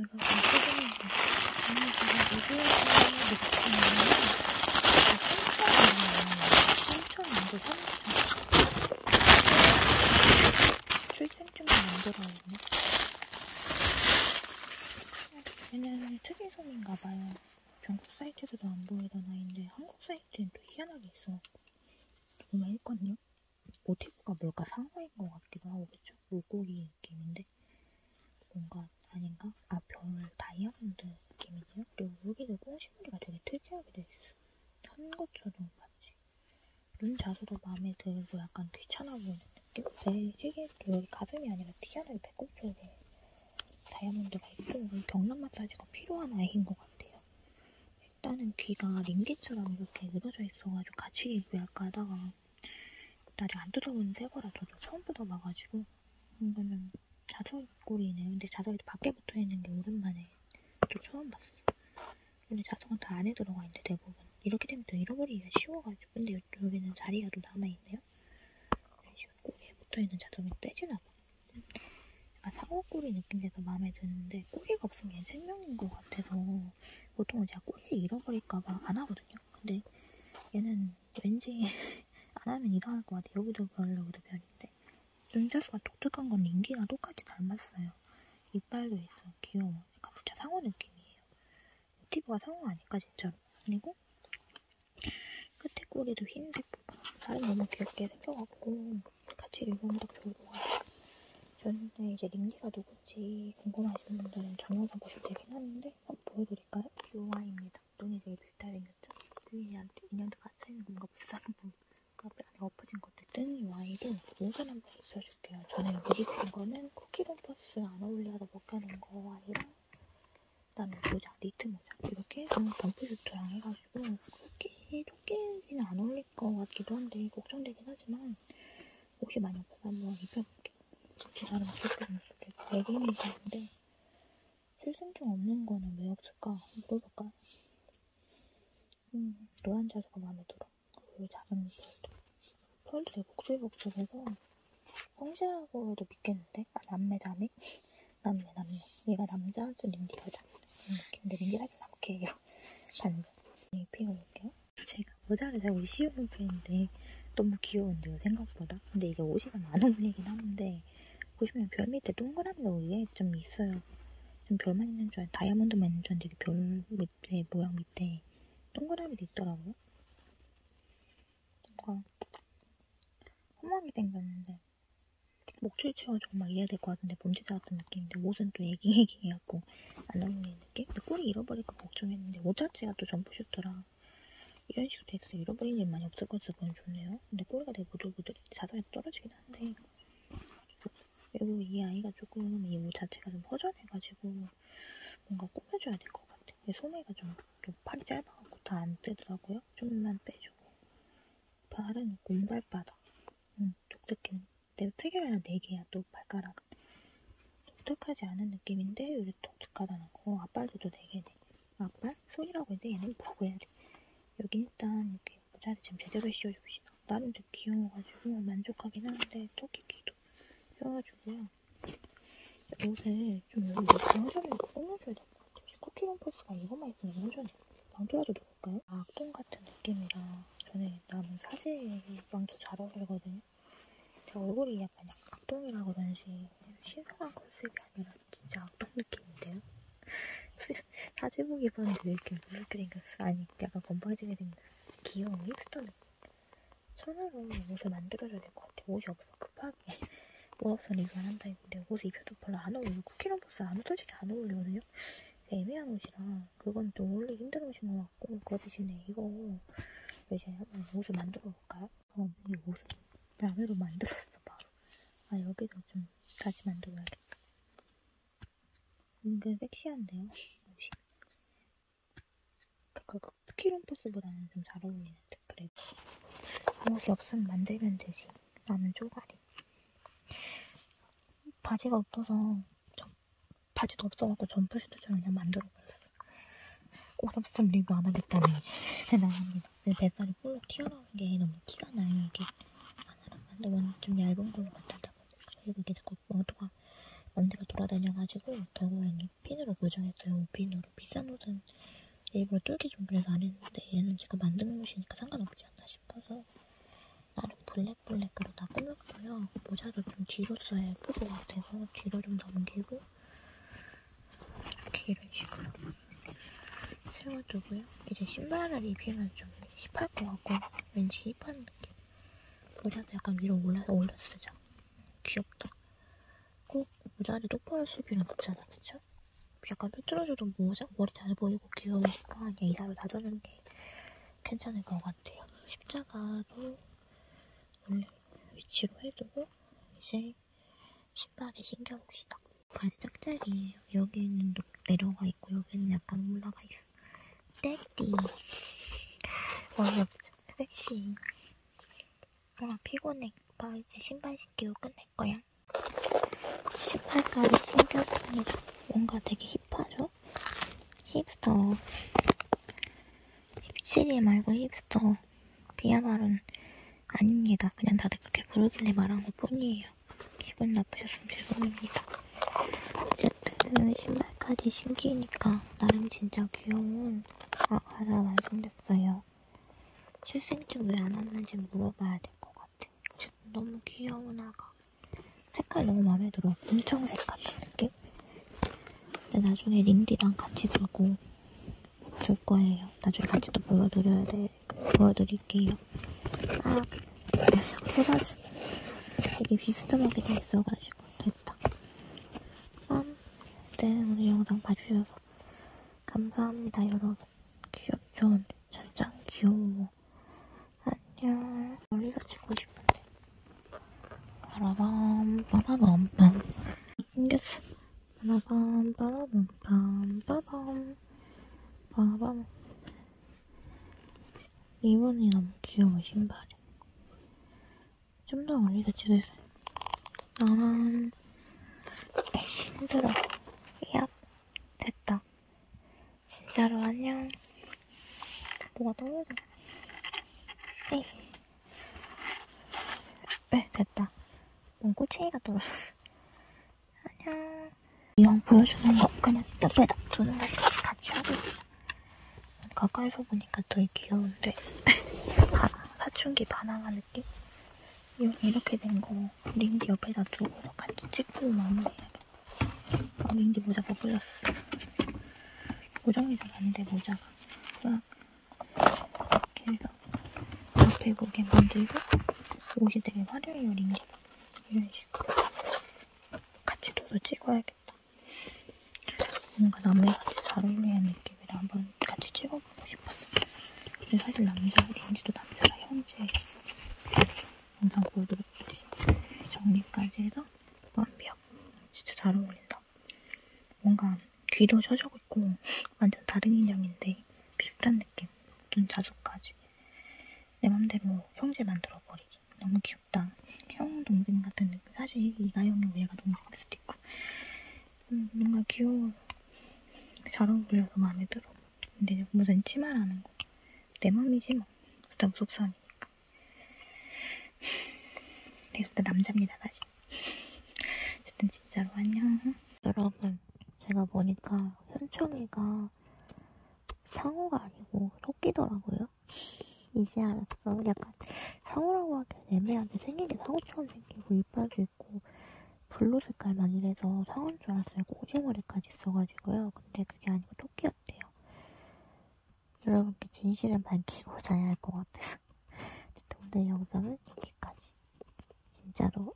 여러분 최근에 오늘 제가 리뷰해서 느끼는 삼천원도 출생증을 만들어야겠네. 얘는 특이솜인가봐요. 중국 사이트에서도 안 보이던 아이인데 한국 사이트엔 또 희한하게 있어. 보면 했거든요. 모티브가 뭘까 상어인 것 같기도 하고, 그쵸? 물고기 느낌인데 뭔가 아닌가? 아, 별 다이아몬드 느낌이네요. 그리고 여기도 꽁시머리가 되게 특이하게 돼있어. 한 것처럼 마치 눈 자수도 마음에 들고 약간 귀찮아 보이는 느낌? 되게 여기 가슴이 아니라 희한하게 배꼽 쪽에 다이아몬드가 있고 경락 마사지가 필요한 아이인 것 같아요. 일단은 귀가 링기처럼 이렇게 늘어져 있어가지고 같이 리뷰할까 하다가 아직 안 뜯어본 새 거라 저도 처음 뜯어봐가지고 이거는 자석 꼴이네요. 근데 자석이 밖에 붙어있는 게 오랜만에 또 처음 봤어. 근데 자석은 다 안에 들어가 있는데 대부분 이렇게 되면 또 잃어버리기가 쉬워가지고. 근데 여기는 자리가 또 남아있네요. 꼬리에 붙어있는 자석은 떼지나 봐. 약간 상어꼬리 느낌에서 마음에 드는데 꼬리가 없으면 얘는 생명인 것 같아서 보통은 제가 꼬리를 잃어버릴까봐 안 하거든요. 근데 얘는 왠지 안 하면 이상할 것 같아. 여기도 별, 여기도 별인데 눈자수가 독특한 건 링기랑 똑같이 닮았어요. 이빨도 있어. 귀여워. 약간 진짜 상어 느낌이에요. 모티브가 상어 아닐까 진짜로. 그리고 끝에 꼬리도 흰색 부분. 다른 너무 귀엽게 생겨갖고 같이 입으면 딱 좋을 것 같아요. 저는 이제 링기가 누군지 궁금하신 분들은 전영상 보셔도 되긴 하는데 한번 보여드릴까요? 이 아이입니다. 눈이 되게 비슷하게 생겼죠? 인형도 갇혀있는 뭔가 비싼 부분. 앞에 안에 엎어진 것들 뜬 이 아이도 옷을 한번 입혀줄게요. 전에 못 입힌 거는 쿠키롱퍼스 안 어울려서 벗겨놓은 거 아이랑 그다음에 모자, 니트 모자 이렇게 점프슈트랑 해가지고 토끼는 안 어울릴 것 같기도 한데 걱정되긴 하지만 옷이 많이 없어서 한번 입혀볼게요. 진짜 나름 귀엽게 생겼을 때 레깅이었는데 출생증 없는 거는 왜 없을까? 물어볼까요? 노란 자수가 마음에 들어. 그리고 작은 펄도. 펄도 되게 복슬복슬해서 성실하고도 믿겠는데? 아, 남매. 얘가 남자죠, 린디 여자. 그런 느낌. 근데 린디 사실 남캐예요. 반전. 입혀볼게요. 제가 모자를 잘 못 씌우는 편인데 너무 귀여운데요, 생각보다. 근데 이게 옷이랑 안 어울리긴 하는데 보시면 별 밑에 동그라미가 위에 좀 있어요. 좀 별만 있는 줄 알았는데 다이아몬드만 있는 줄 알았는데 이게 별 밑에 모양 밑에 동그라미도 있더라고요. 뭔가 험하게 생겼는데 목줄 채워주고 막 이래야 될 것 같은데 범죄자 같은 느낌인데 옷은 또 애기해갖고 안 어울리는 느낌? 근데 꼬리 잃어버릴까 걱정했는데 옷 자체가 또 점프슈트라 이런 식으로 돼 있어서 잃어버릴 일 많이 없을 것 같아서 보면 좋네요. 근데 꼬리가 되게 부들부들 자석에서 떨어지긴 한데 그리고 이 아이가 조금 이 옷 자체가 좀 허전해가지고 뭔가 꾸며줘야 될 것 같아. 소매가 좀 팔이 짧아갖고 다 안 뜨더라고요. 좀만 빼주고 발은 곰발바닥 독특해. 내가 특이해야 4개야 또 발가락은. 독특하지 않은 느낌인데 이렇게 독특하다는 거. 앞발도 4개네. 앞발? 손이라고 했는데 얘는 뭐라고 해야 돼? 여기 일단 이렇게 모자를 좀 제대로 씌워줍시다. 나름 되게 귀여워가지고 만족하긴 하는데 토끼 귀도 씌워주고요. 옷을 좀 여기 허전을 꾸며줘야 될 것 같아요. 쿠키롱퍼스가 이것만 있으면 허전해. 망토라도 누를까요? 악동 같은 느낌이라 전에 남은 사제 망토 잘 어울리거든요. 제 얼굴이 약간 악동이라 그런지 신선한 컨셉이 아니라 진짜 악동 느낌인데요? 사진북 입었는데 왜 이렇게 무섭게 생겼어? 아니 약간 건방지게 생겼어. 귀여운 힙스터 느낌. 손으로 옷을 만들어줘야 될 것 같아. 옷이 없어 급하게 옷 없어 리뷰 안 한다 했는데 옷을 입혀도 별로 안 어울려. 쿠키롱버스 솔직히 안 어울리거든요? 애매한 옷이라 그건 좀 어울리기 힘든 옷인 것 같고 그 대신에 이거 이제 한번 옷을 만들어 볼까요? 이 옷을 라메로 만들었어 바로. 아 여기도 좀 다시 만들어야겠다. 은근 섹시한데요? 옷이. 그 쿠키롱버스보다는 좀 잘 어울리는 듯. 그래도 옷이 없으면 만들면 되지. 남은 쪼가리. 바지가 없어서 바지도 없어갖고 점프슈트처럼 그냥 만들어버렸어. 옷 없으면 리뷰 안 하겠다며 이제 나갑니다. 뱃살이 볼록 튀어나온 게 너무 티가 나요. 이게 안 하면 좀 얇은 걸로 만들다 보니까. 그리고 이게 자꾸 망토가 언니가 돌아다녀가지고 결국에는 핀으로 고정했어요. 핀으로. 비싼 옷은 일부러 뚫기 좀 그래서 안 했는데 얘는 제가 만든 옷이니까 상관없지 않나 싶어서 나름 블랙으로 다 꾸몄고요. 모자도 좀 뒤로 써야 예쁠 것 같아서 뒤로 좀 넘기고 이렇게 이런 식으로 세워두고요. 이제 신발을 입히면 좀 힙할 것 같고 왠지 힙한 느낌. 모자도 약간 위로 올려 쓰자. 귀엽다. 꼭 모자를 똑바로 쓸 필요는 없잖아, 그쵸? 약간 삐뚤어져도 머리 잘 보이고 귀여우니까 그냥 이사로 놔두는 게 괜찮을 것 같아요. 십자가도 원래 위치로 해두고 이제 신발에 신겨봅시다. 바지 짝짝이에요. 여기는 내려가 있고 여기는 약간 올라가 있어. 떼띠 어이없어. 섹시. 피곤해. 오빠 이제 신발 신기고 끝낼 거야. 신발까지 신겼습니다. 뭔가 되게 힙하죠? 힙스터. 힙치리 말고 힙스터. 비하말은 아닙니다. 그냥 다들 그렇게 부르길래 말한 것 뿐이에요. 기분 나쁘셨으면 죄송합니다. 어쨌든 신발까지 신기니까 나름 진짜 귀여운 아가가 완성됐어요. 출생증 왜 안 왔는지 물어봐야 될 것 같아. 어쨌든 너무 귀여운 아가. 색깔 너무 마음에 들어. 분청색 같은 느낌? 근데 나중에 린디랑 같이 들고 줄 거예요. 나중에 같이 또 보여드릴게요. 아, 계속 쏟아져. 되게 비스듬하게 돼 있어가지고 됐다. 그럼 네, 오늘 영상 봐주셔서 감사합니다, 여러분. 귀엽죠? 진짜 귀여워. 안녕. 멀리서 찍고 싶은데. 빠라밤 빠라밤밤. 생겼어. 빠라밤 빠라밤 빠밤 빠밤. 리본이 너무 귀여워, 신발이. 좀 더 멀리서 찍으세요. 나만 힘들어. 야, 됐다. 진짜로 안녕. 뭐가 떨어져. 에이. 네, 됐다. 꼬챙이가 떨어졌어. 안녕. 이왕 보여주는 거 그냥 옆에다 두는 것까지 같이 하고 있자. 가까이서 보니까 더 귀여운데 사춘기 반항아 느낌? 이렇게 된 거 린디 옆에다 두고 같이 찍고 마무리해야겠다. 린디 모자 벗겨졌어. 고정이 잘 안 돼, 모자가. 이렇게 해서 옆에 보게 만들고 옷이 되게 화려해요, 린디. 이런 식으로 같이 둬서 찍어야겠다. 뭔가 남매같이 잘 어울리는 느낌이라 한번 같이 찍어보고 싶었어. 근데 사실 린디도 남자라 형제예요. 영상 보여드렸듯이 정리까지 해서 완벽. 진짜 잘 어울린다. 뭔가 귀도 젖어고 있고 완전 다른 인형인데 비슷한 느낌. 눈 자주까지. 내 맘대로 형제 만들어버리지. 너무 귀엽다. 형 동생 같은 느낌. 사실 이가영이 얘가 동생일 수도 있고. 뭔가 귀여워. 잘 어울려서 마음에 들어. 근데 무슨 치마라는 거. 내 맘이지 뭐. 진짜 무속성이니까. 그래서 남자입니다, 사실. 어쨌든 진짜로 안녕. 여러분, 제가 보니까 현충이가 상어가 아니고 토끼더라고요. 이제 알았어. 약간 상어라고 하기엔 애매한데 생긴 게 상어처럼 생기고 이빨도 있고 블루 색깔만 이래서 상어인 줄 알았어요. 꼬지머리까지 있어가지고요. 근데 그게 아니고 토끼였대요. 여러분께 진실을 밝히고 자야 할 것 같아서. 어쨌든 오늘 영상은 여기까지. 진짜로